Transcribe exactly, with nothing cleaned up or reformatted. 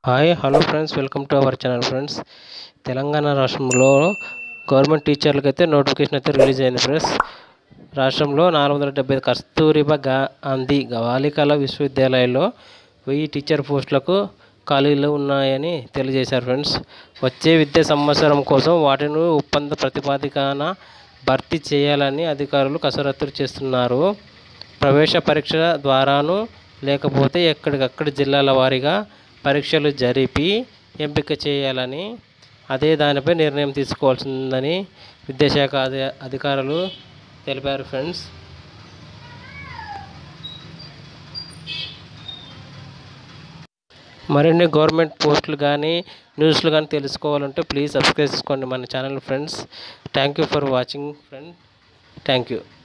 Hi hello friends, welcome to our channel friends. Telangana రాష్ట్రంలో government టీచర్లకు అయితే నోటిఫికేషన్ అయితే రిలీజ్ అయింది ఫ్రెండ్స్. రాష్ట్రంలో నాలుగు వందల డెబ్బై ఐదు కస్తూరిబా గాంధీ బాలికల విశ్వవిద్యాలయాల్లో వెయ్యి టీచర్ పోస్టులకు ఖాళీలు ఉన్నాయని తెలియజేశారు ఫ్రెండ్స్. వచ్చే విద్యా సంవత్సరం కోసం వాటిని ఒప్పంద ప్రతిపాదికన భర్తీ చేయాలని అధికారులు కసరత్తు చేస్తున్నారు. ప్రవేశ పరీక్ష ద్వారాను లేకపోతే ఎక్కడికక్కడ జిల్లాల వారీగా పరీక్షలు జరిపి ఎంపిక చేయాలని, అదే దానిపై నిర్ణయం తీసుకోవాల్సిందని విద్యాశాఖ అధి అధికారులు తెలిపారు ఫ్రెండ్స్. మరిన్ని గవర్నమెంట్ పోస్టులు కానీ న్యూస్లు కానీ తెలుసుకోవాలంటే ప్లీజ్ సబ్స్క్రైబ్ చేసుకోండి మన channel friends. Thank you for watching friend. Thank you.